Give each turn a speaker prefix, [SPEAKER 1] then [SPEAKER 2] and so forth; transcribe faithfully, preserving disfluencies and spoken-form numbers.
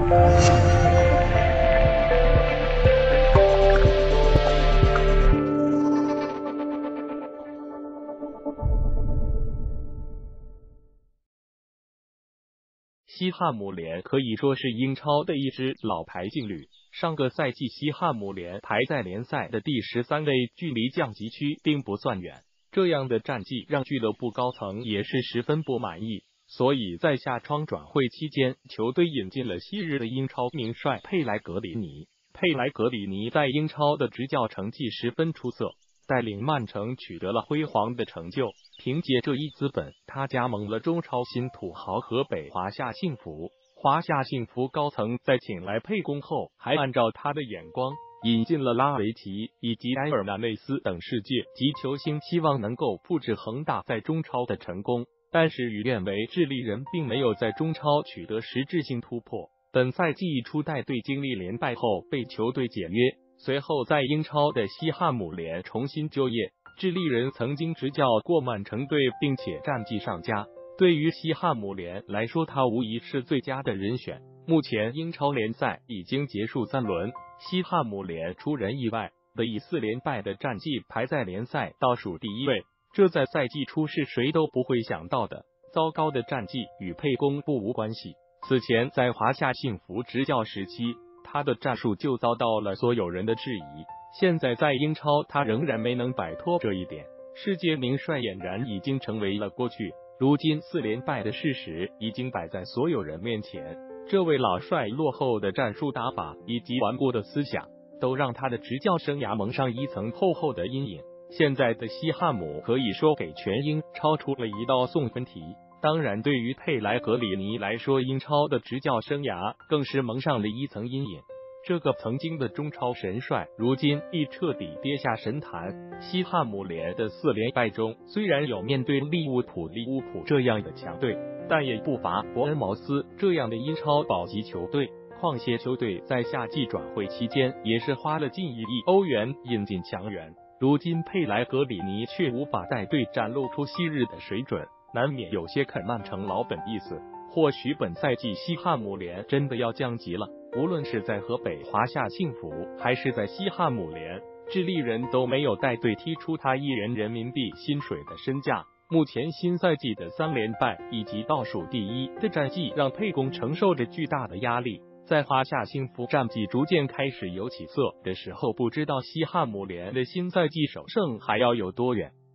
[SPEAKER 1] 西汉姆联可以说是英超的一支老牌劲旅。上个赛季西汉姆联排在联赛的第十三位，距离降级区并不算远。这样的战绩让俱乐部高层也是十分不满意，所以在夏窗转会期间，球队引进了昔日的英超名帅佩莱格里尼。佩莱格里尼在英超的执教成绩十分出色，带领曼城取得了辉煌的成就。凭借这一资本，他加盟了中超新土豪河北华夏幸福。华夏幸福高层在请来沛公后，还按照他的眼光引进了拉维奇以及埃尔南内斯等世界级球星，希望能够复制恒大在中超的成功。但事与愿违，智利人并没有在中超取得实质性突破。本赛季初带队经历连败后被球队解约，随后在英超的西汉姆联重新就业。智利人曾经执教过曼城队，并且战绩上佳。对于西汉姆联来说，他无疑是最佳的人选。目前英超联赛已经结束三轮，西汉姆联出人意外的以四连败的战绩排在联赛倒数第一位，这在赛季初是谁都不会想到的。糟糕的战绩与沛公不无关系。此前在华夏幸福执教时期，他的战术就遭到了所有人的质疑。现在在英超，他仍然没能摆脱这一点。世界名帅俨然已经成为了过去，如今四连败的事实已经摆在所有人面前。这位老帅落后的战术打法以及顽固的思想，都让他的执教生涯蒙上一层厚厚的阴影。现在的西汉姆可以说给全英超出了一道送分题。当然，对于佩莱格里尼来说，英超的执教生涯更是蒙上了一层阴影。这个曾经的中超神帅，如今已彻底跌下神坛。西汉姆联的四连败中，虽然有面对利物浦、利物浦这样的强队，但也不乏伯恩茅斯这样的英超保级球队。况且球队在夏季转会期间也是花了近一亿欧元引进强援，如今佩莱格里尼却无法带队展露出昔日的水准，难免有些啃曼城老本意思。或许本赛季西汉姆联真的要降级了。无论是在河北华夏幸福还是在西汉姆联，智利人都没有带队踢出他一人人民币薪水的身价。目前新赛季的三连败以及倒数第一的战绩，让沛公承受着巨大的压力。在华夏幸福战绩逐渐开始有起色的时候，不知道西汉姆联的新赛季首胜还要有多远。